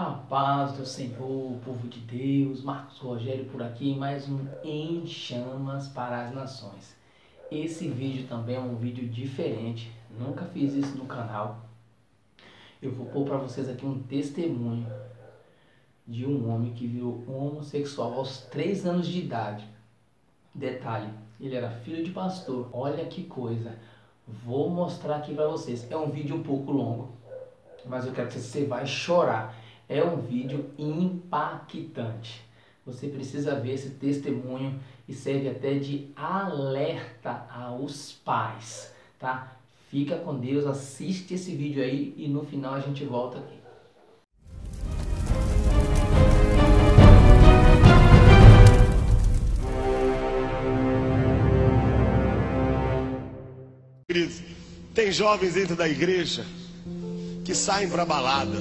A paz do Senhor, povo de Deus, Marcos Rogério por aqui, mais um Em Chamas para as Nações. Esse vídeo também é um vídeo diferente, nunca fiz isso no canal. Eu vou pôr para vocês aqui um testemunho de um homem que virou homossexual aos 3 anos de idade. Detalhe, ele era filho de pastor, olha que coisa. Vou mostrar aqui para vocês, é um vídeo um pouco longo, mas eu quero que você vai chorar. É um vídeo impactante. Você precisa ver esse testemunho e serve até de alerta aos pais, tá? Fica com Deus, assiste esse vídeo aí e no final a gente volta aqui. Tem jovens dentro da igreja que saem para balada,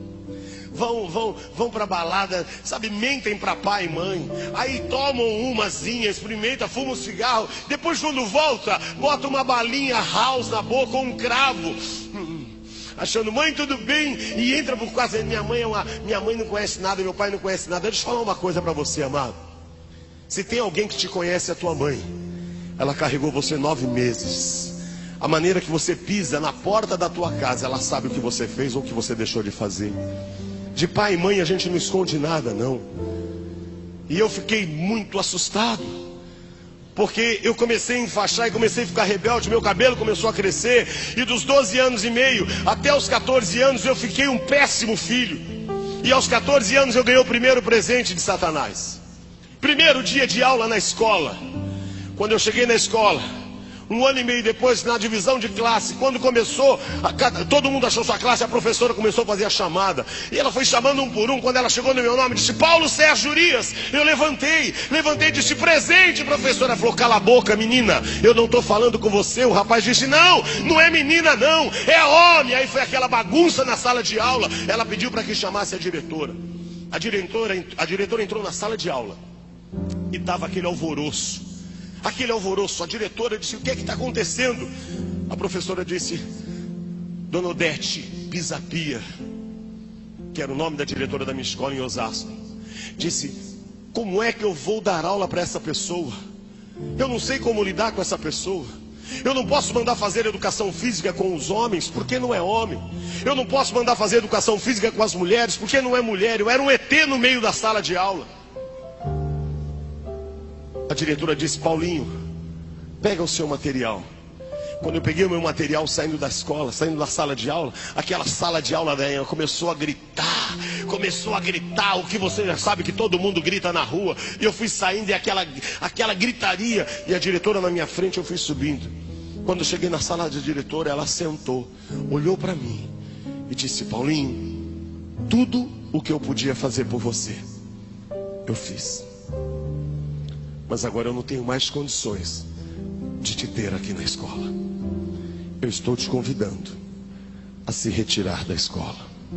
vão para balada, sabe, mentem para pai e mãe, aí tomam umazinha, experimenta, fuma um cigarro, depois quando volta, bota uma balinha house na boca ou um cravo, achando, mãe, tudo bem, e entra por causa, minha mãe não conhece nada, meu pai não conhece nada. Deixa eu falar uma coisa para você, amado. Se tem alguém que te conhece, é a tua mãe. Ela carregou você 9 meses. A maneira que você pisa na porta da tua casa, ela sabe o que você fez ou o que você deixou de fazer. De pai e mãe a gente não esconde nada, não. E eu fiquei muito assustado, porque eu comecei a enfaixar e comecei a ficar rebelde. Meu cabelo começou a crescer, e dos 12 anos e meio até os 14 anos eu fiquei um péssimo filho. E aos 14 anos eu ganhei o primeiro presente de Satanás. Primeiro dia de aula na escola. Quando eu cheguei na escola, 1 ano e meio depois, na divisão de classe, quando começou, todo mundo achou sua classe, a professora começou a fazer a chamada. E ela foi chamando um por um. Quando ela chegou no meu nome, disse, Paulo Sérgio Urias. Eu levantei e disse, presente, professora. Ela falou, cala a boca, menina, eu não estou falando com você. O rapaz disse, não é menina não, é homem. Aí foi aquela bagunça na sala de aula. Ela pediu para que chamasse a diretora. A diretora entrou na sala de aula e estava aquele alvoroço. A diretora disse, o que é que está acontecendo? A professora disse, Dona Odete Pisapia, que era o nome da diretora da minha escola em Osasco, disse, como é que eu vou dar aula para essa pessoa? Eu não sei como lidar com essa pessoa. Eu não posso mandar fazer educação física com os homens, porque não é homem. Eu não posso mandar fazer educação física com as mulheres, porque não é mulher. Eu era um ET no meio da sala de aula. A diretora disse, Paulinho, pega o seu material. Quando eu peguei o meu material saindo da escola, saindo da sala de aula, aquela sala de aula dela começou a gritar, o que você já sabe que todo mundo grita na rua. E eu fui saindo e aquela gritaria, e a diretora na minha frente, eu fui subindo. Quando eu cheguei na sala da diretora, ela sentou, olhou para mim e disse, Paulinho, tudo o que eu podia fazer por você, eu fiz. Mas agora eu não tenho mais condições de te ter aqui na escola. Eu estou te convidando a se retirar da escola.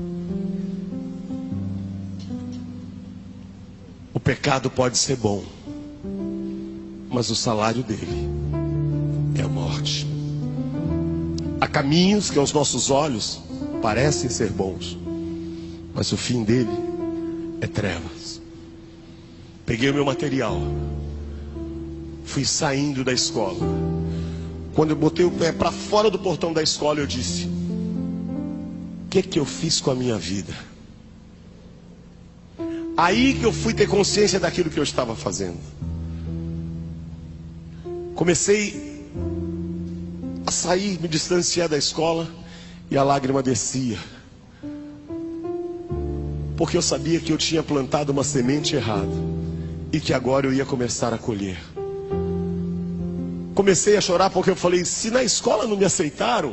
O pecado pode ser bom, mas o salário dele é a morte. Há caminhos que aos nossos olhos parecem ser bons, mas o fim dele é trevas. Peguei o meu material, fui saindo da escola. Quando eu botei o pé para fora do portão da escola, eu disse, o que é que eu fiz com a minha vida? Aí que eu fui ter consciência daquilo que eu estava fazendo. Comecei a sair, me distanciar da escola, e a lágrima descia, porque eu sabia que eu tinha plantado uma semente errada e que agora eu ia começar a colher. Comecei a chorar porque eu falei, se na escola não me aceitaram,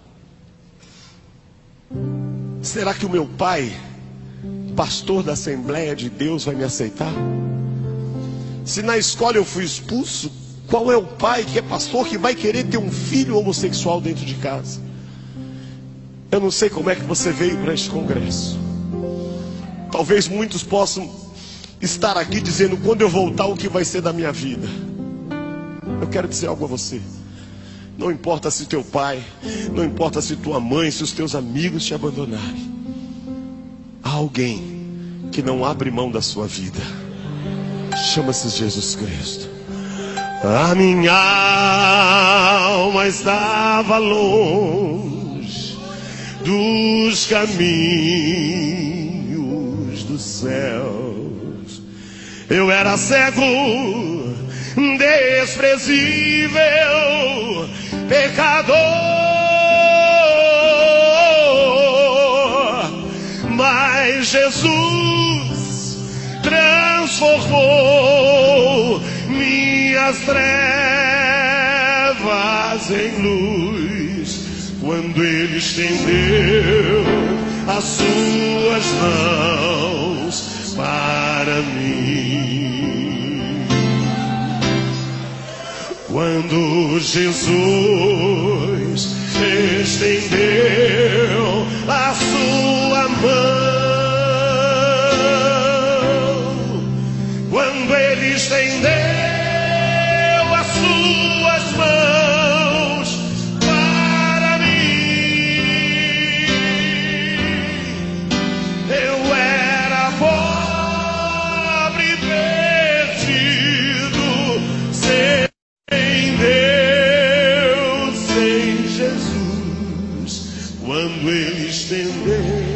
será que o meu pai, pastor da Assembleia de Deus, vai me aceitar? Se na escola eu fui expulso, qual é o pai que é pastor que vai querer ter um filho homossexual dentro de casa? Eu não sei como é que você veio para este congresso. Talvez muitos possam estar aqui dizendo, quando eu voltar, o que vai ser da minha vida? Eu quero dizer algo a você. Não importa se teu pai, não importa se tua mãe, se os teus amigos te abandonarem, há alguém que não abre mão da sua vida. Chama-se Jesus Cristo. A minha alma estava longe dos caminhos dos céus. Eu era cego, desprezível, pecador, mas Jesus transformou minhas trevas em luz, quando Ele estendeu as suas mãos para mim. Quando Jesus estendeu a sua mão, quando Ele estendeu as suas mãos para mim, eu era pobre, perdido, sem Deus, sem Jesus. Quando Ele estendeu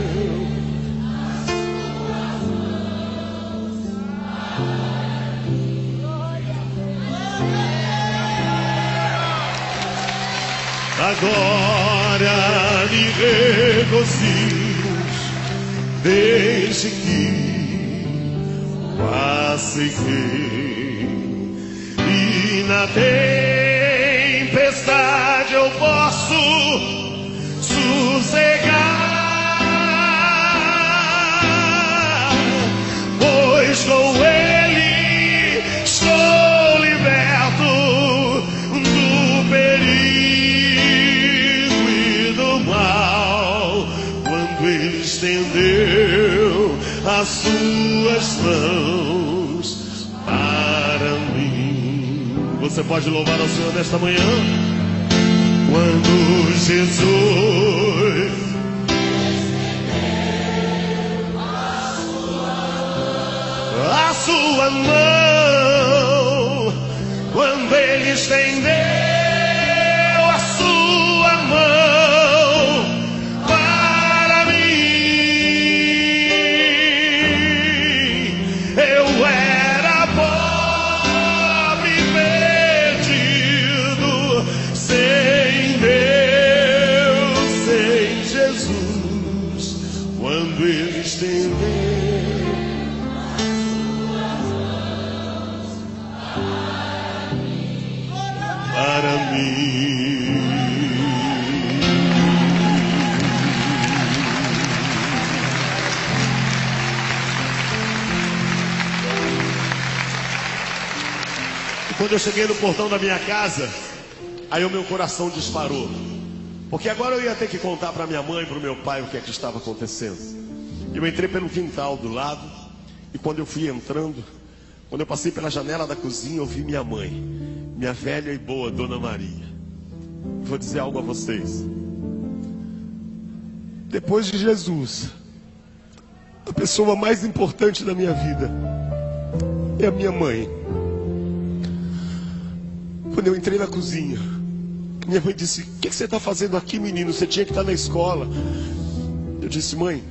agora me regozijo, desde que o aceitei, e na tempestade eu posso sossegar, pois com Ele estou liberto do perigo e do mal. Quando Ele estendeu as suas mãos para mim. Você pode louvar ao Senhor nesta manhã? Quando Jesus a sua mão, quando Ele estendeu a sua mão para mim, eu era pobre, perdido, sem Deus, sem Jesus. Quando Ele estendeu para mim. E quando eu cheguei no portão da minha casa, aí o meu coração disparou, porque agora eu ia ter que contar para minha mãe e para o meu pai o que é que estava acontecendo. Eu entrei pelo quintal do lado, e quando eu fui entrando, quando eu passei pela janela da cozinha, eu vi minha mãe, minha velha e boa Dona Maria. Vou dizer algo a vocês. Depois de Jesus, a pessoa mais importante da minha vida é a minha mãe. Quando eu entrei na cozinha, minha mãe disse: "O que você está fazendo aqui, menino? Você tinha que estar na escola." Eu disse: "Mãe,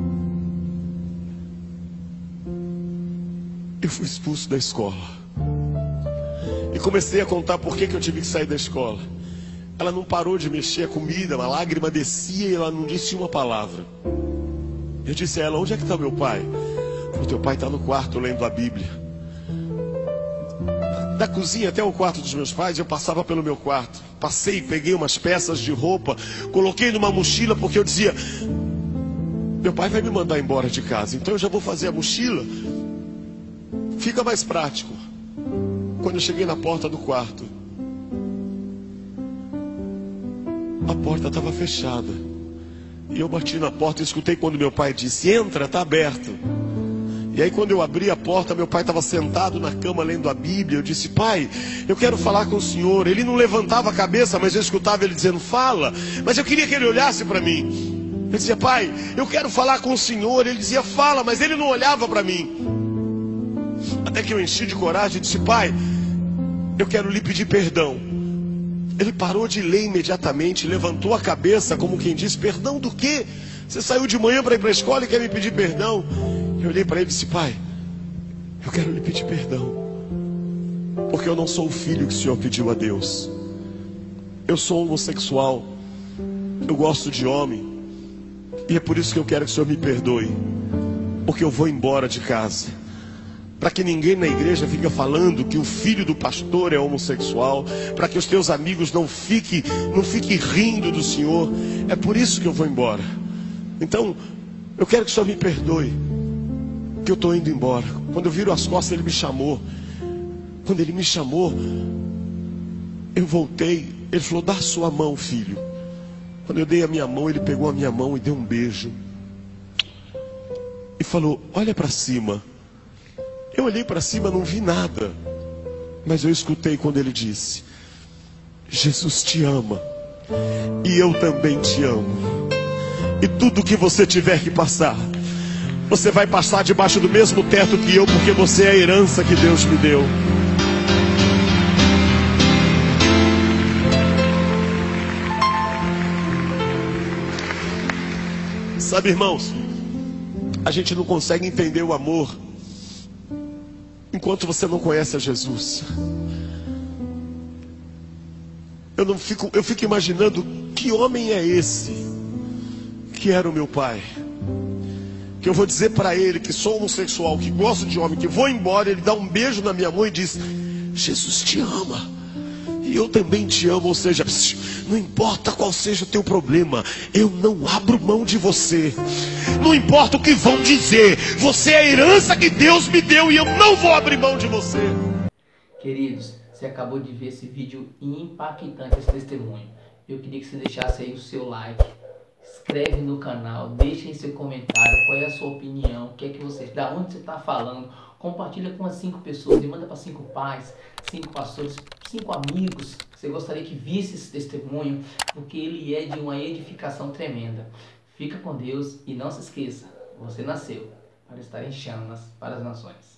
eu fui expulso da escola." E comecei a contar por que eu tive que sair da escola. Ela não parou de mexer a comida, uma lágrima descia e ela não disse uma palavra. Eu disse a ela: "Onde é que está meu pai?" "O teu pai está no quarto lendo a Bíblia." Da cozinha até o quarto dos meus pais, eu passava pelo meu quarto. Passei, peguei umas peças de roupa, coloquei numa mochila, porque eu dizia: meu pai vai me mandar embora de casa, então eu já vou fazer a mochila. Fica mais prático. Quando eu cheguei na porta do quarto, a porta estava fechada. E eu bati na porta e escutei quando meu pai disse: "Entra, está aberto." E aí quando eu abri a porta, meu pai estava sentado na cama lendo a Bíblia. Eu disse: "Pai, eu quero falar com o senhor." Ele não levantava a cabeça, mas eu escutava ele dizendo: "Fala." Mas eu queria que ele olhasse para mim. Eu dizia: pai, eu quero falar com o senhor. Ele dizia: fala, mas ele não olhava para mim. Até que eu enchi de coragem e disse: pai, eu quero lhe pedir perdão. Ele parou de ler imediatamente, levantou a cabeça como quem diz: perdão do quê? Você saiu de manhã para ir para a escola e quer me pedir perdão? Eu olhei para ele e disse: pai, eu quero lhe pedir perdão, porque eu não sou o filho que o senhor pediu a Deus. Eu sou homossexual, eu gosto de homem, e é por isso que eu quero que o senhor me perdoe, porque eu vou embora de casa, para que ninguém na igreja fique falando que o filho do pastor é homossexual, para que os teus amigos não fiquem rindo do senhor. É por isso que eu vou embora. Então, eu quero que o senhor me perdoe, que eu estou indo embora. Quando eu viro as costas, ele me chamou. Quando ele me chamou, eu voltei. Ele falou: dá a sua mão, filho. Quando eu dei a minha mão, ele pegou a minha mão e deu um beijo e falou: olha para cima. Eu olhei para cima, não vi nada, mas eu escutei quando ele disse: Jesus te ama e eu também te amo. E tudo que você tiver que passar, você vai passar debaixo do mesmo teto que eu, porque você é a herança que Deus me deu. Sabe, irmãos, a gente não consegue entender o amor enquanto você não conhece a Jesus. Eu fico imaginando que homem é esse que era o meu pai, que eu vou dizer para ele que sou homossexual, que gosto de homem, que vou embora, ele dá um beijo na minha mão e diz: Jesus te ama e eu também te amo. Ou seja, não importa qual seja o teu problema, eu não abro mão de você. Não importa o que vão dizer, você é a herança que Deus me deu e eu não vou abrir mão de você. Queridos, você acabou de ver esse vídeo impactante, esse testemunho. Eu queria que você deixasse aí o seu like, inscreve no canal, deixa em seu comentário qual é a sua opinião, o que é que você, da onde você está falando. Compartilha com as 5 pessoas e manda para 5 pais, 5 pastores, 5 amigos que você gostaria que visse esse testemunho, porque ele é de uma edificação tremenda. Fica com Deus e não se esqueça, você nasceu para estar em chamas para as nações.